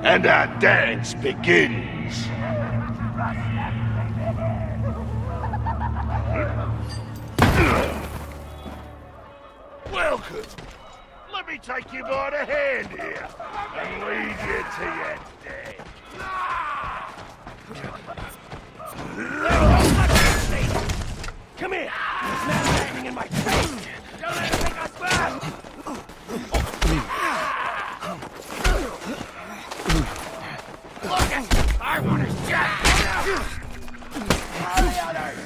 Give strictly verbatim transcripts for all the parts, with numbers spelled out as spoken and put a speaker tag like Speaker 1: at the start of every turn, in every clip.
Speaker 1: and our dance begins. Welcome. Let me take you by the hand here and lead you to your death.
Speaker 2: Come here! There's man landing in my face! Don't let him take us back! Look at... I want his jack! All the others!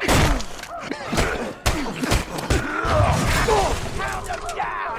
Speaker 2: Pound them down!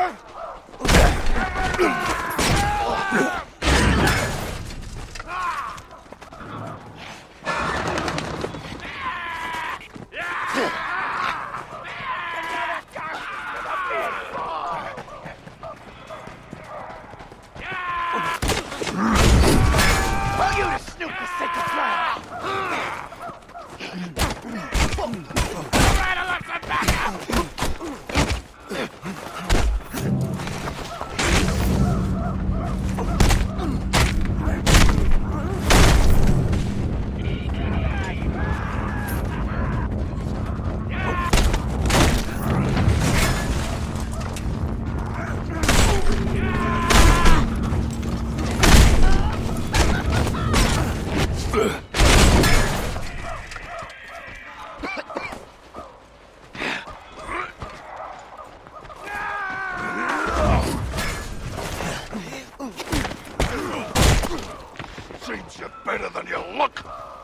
Speaker 1: Seems you're better than you look.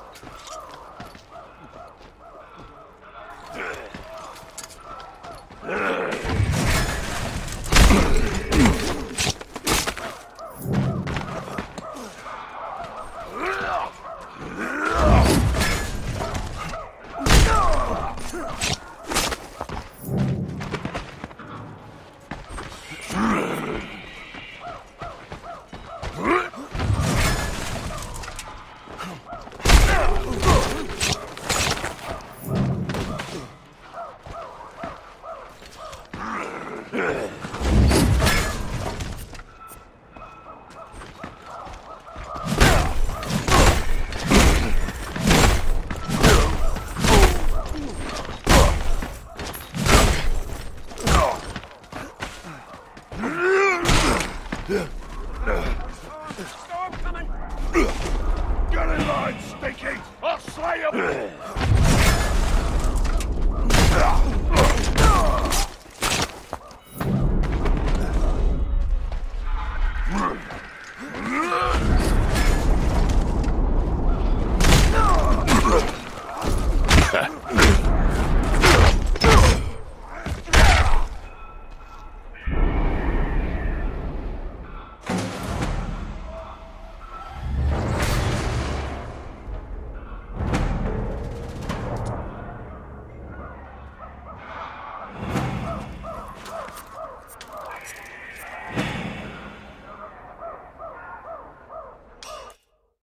Speaker 2: Storm coming!
Speaker 1: Get in line, Stinky! I'll slay him!